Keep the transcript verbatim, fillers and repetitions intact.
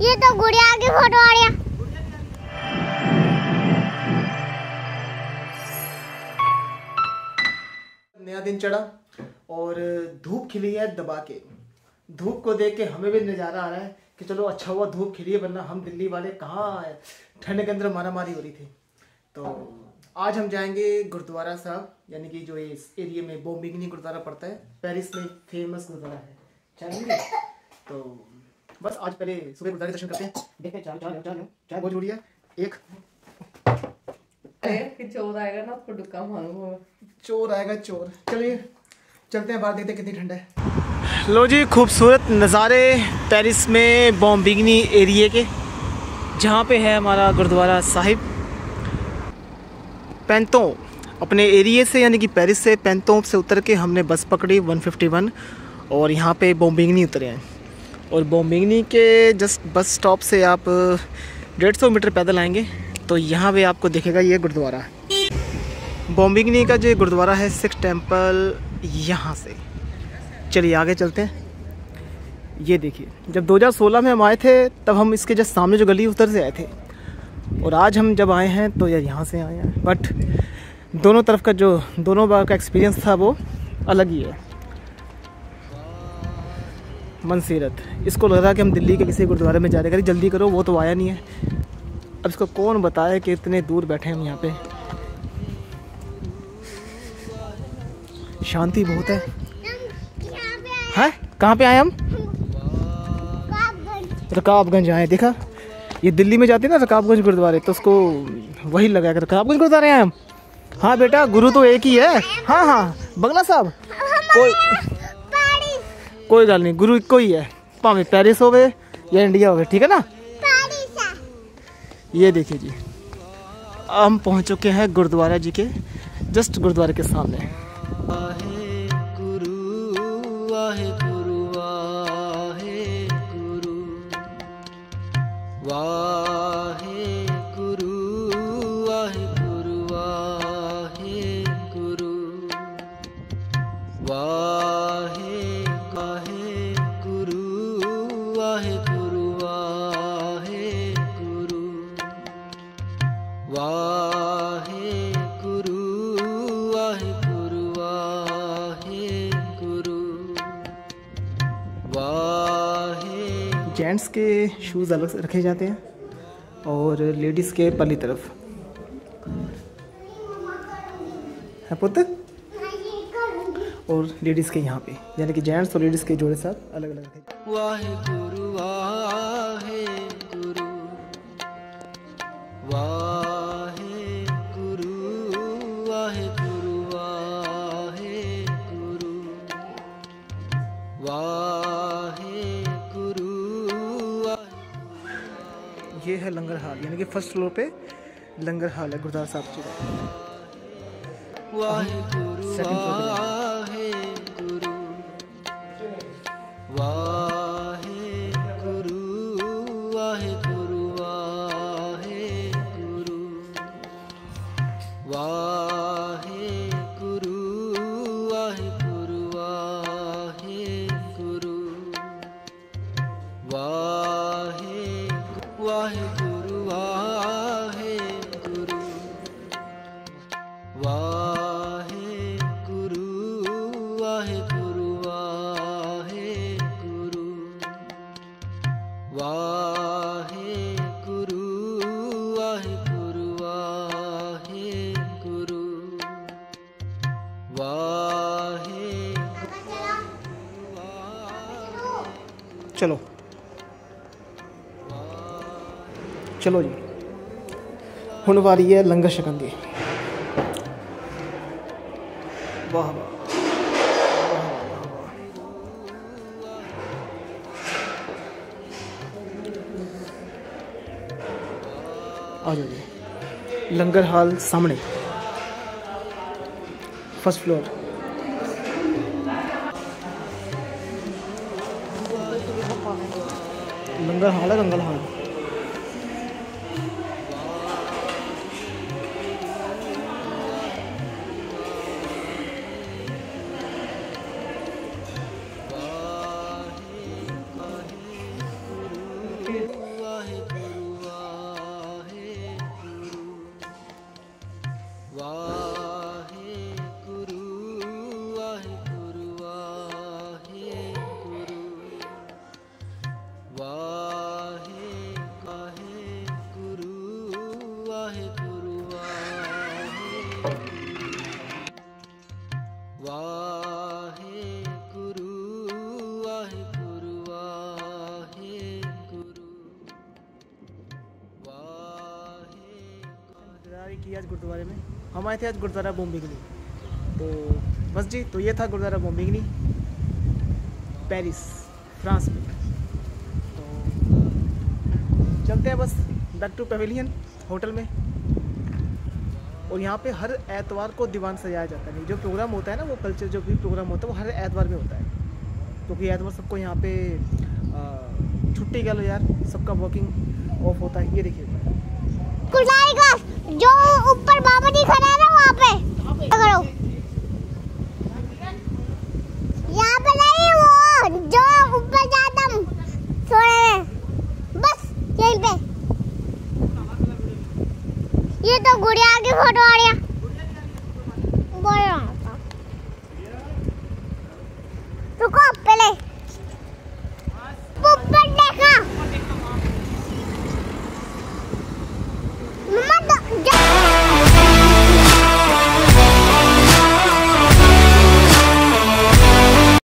ये तो गुड़िया की फोटो आ रही है। नया दिन चढ़ा और धूप खिली है दबा के। धूप को देख के हमें भी नज़ारा आ रहा है कि चलो अच्छा हुआ धूप खिली है, वरना हम दिल्ली वाले कहाँ ठंड के अंदर मारा मारी हो रही थी। तो आज हम जाएंगे गुरुद्वारा साहब, यानी कि जो इस एरिया में बॉम्बिंगनी गुरुद्वारा पड़ता है, पेरिस में फेमस गुरुद्वारा है, चलेंगे। तो बस आज पहले सुबह गुरुद्वारे दर्शन करते हैं। देखते चाय चाय चाय चाय बहुत जरूरी है। एक कि चोर आएगा ना उसको डुक्का मारूंगा। चोर आएगा चोर। चलिए चलते हैं बाहर, देखते हैं कितनी ठंड है। लो जी, खूबसूरत नज़ारे पेरिस में बॉम्बिंगनी एरिया के, जहाँ पे है हमारा गुरुद्वारा साहिब। पैंतों अपने एरिया से यानी कि पेरिस से पैंतों से उतर के हमने बस पकड़ी एक सौ इक्यावन और यहाँ पे बॉम्बिंगनी उतरे हैं। और बॉम्बिंगनी के जस्ट बस स्टॉप से आप डेढ़ सौ मीटर पैदल आएंगे तो यहाँ पे आपको दिखेगा ये गुरुद्वारा। बॉम्बिंगनी का जो गुरुद्वारा है सिख टेम्पल, यहाँ से चलिए आगे चलते हैं। ये देखिए, जब दो हज़ार सोलह में हम आए थे तब हम इसके जस्ट सामने जो गली उधर से आए थे, और आज हम जब आए हैं तो यार यहाँ से आए हैं। बट दोनों तरफ का जो दोनों बार का एक्सपीरियंस था वो अलग ही है। मनसीरत, इसको लग रहा है कि हम दिल्ली के किसी गुरुद्वारे में जा रहे हैं। जल्दी करो, वो तो आया नहीं है। अब इसको कौन बताए कि इतने दूर बैठे हम यहाँ पे। शांति बहुत है। हैं कहाँ पे आए हम? रकाबगंज आए। देखा, ये दिल्ली में जाते हैं ना रकाबगंज गुरुद्वारे, तो उसको वही लगा कर रकाबगंज गुरुद्वारे आए हम। हाँ बेटा, गुरु तो एक ही है। हाँ हाँ बंगला साहब, कोई कोई गल नहीं, गुरु एक ही है, भावे पेरिस होवे या इंडिया होवे, ठीक है ना। ये देखिए जी, हम पहुंच चुके हैं गुरुद्वारा जी के जस्ट गुरुद्वारे के सामने। जेंट्स के शूज़ अलग से रखे जाते हैं और लेडीज़ के पल्ली तरफ है पुत्र, और लेडीज़ के यहाँ पे, यानी कि जेंट्स और लेडीज़ के जोड़े साथ अलग अलग रखे। वाहेगुरु वाहेगुरु वाहेगुरु वाहेगुरु वाहेगुरु। ये है लंगर हाल, यानी कि फर्स्ट फ्लोर पे लंगर हाल है गुरुद्वारा साहब जी का। वाहेगुरु वाहेगुरु वाहेगुरु वाहेगुरु वाहेगुरु वाहेगुरु वाहेगुरु वाहेगुरु वाहेगुरु वाहेगुरु वाहेगुरु वाहेगुरु वाहेगुरु वाहेगुरु वाहेगुरु वाहेगुरु वाहेगुरु वाहेगुरु। चलो चलो जी, हुण वारी है लंगर छकन दी। वाह वाह, आ जाओ जी। लंगर हाल सामने, फर्स्ट फ्लोर। लंगर हाल है, लंगर हाल। गुरुद्वारे में। हम आए थे आज गुरुद्वारा बोम्बिंगनी। तो बस जी, तो ये था गुरुद्वारा बोम्बिंगनी, पेरिस, फ्रांस में। तो चलते हैं बस बैक टू पेविलियन होटल में। और यहाँ पे हर एतवार को दीवान सजाया जाता है। जो प्रोग्राम होता है ना, वो कल्चर जो भी प्रोग्राम होता है वो हर एतवार में होता है, क्योंकि तो एतवार सबको यहाँ पे छुट्टी कह लो यार, सबका वर्किंग ऑफ होता है। ये देखिए जो ऊपर बाबा जी खड़ा है ना, वहाँ पे करो, यहाँ पे नहीं, वो जो ऊपर जाता हम सोने में, बस यहीं पे। ये तो गुड़िया की फोटो आ रही है।